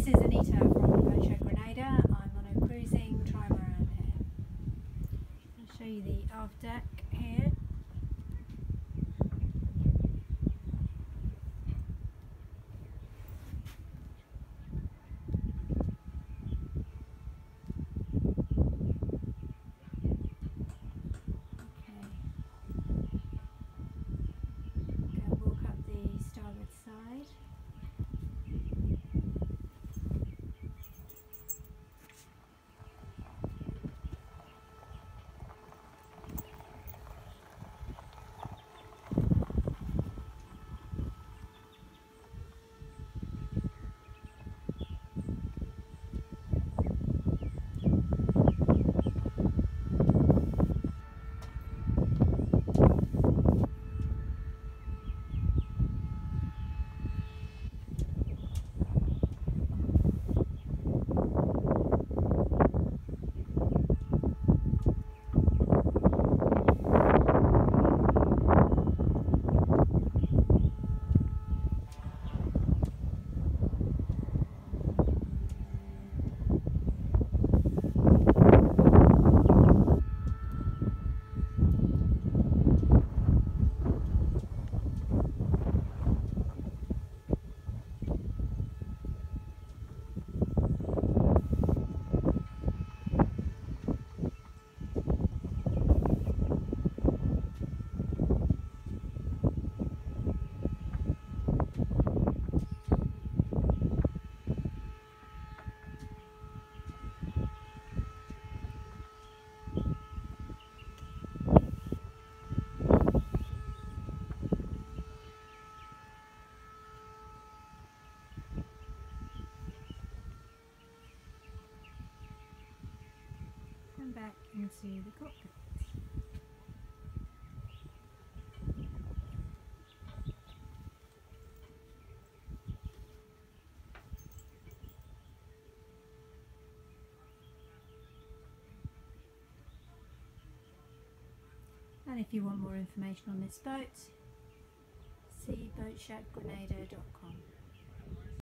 This is Anita from Boatshed Grenada. I'm on a cruising Trimaran here. I'll show you the aft deck here. Go walk up the starboard side. Back into the cockpit. And if you want more information on this boat, see boatshedgrenada.com.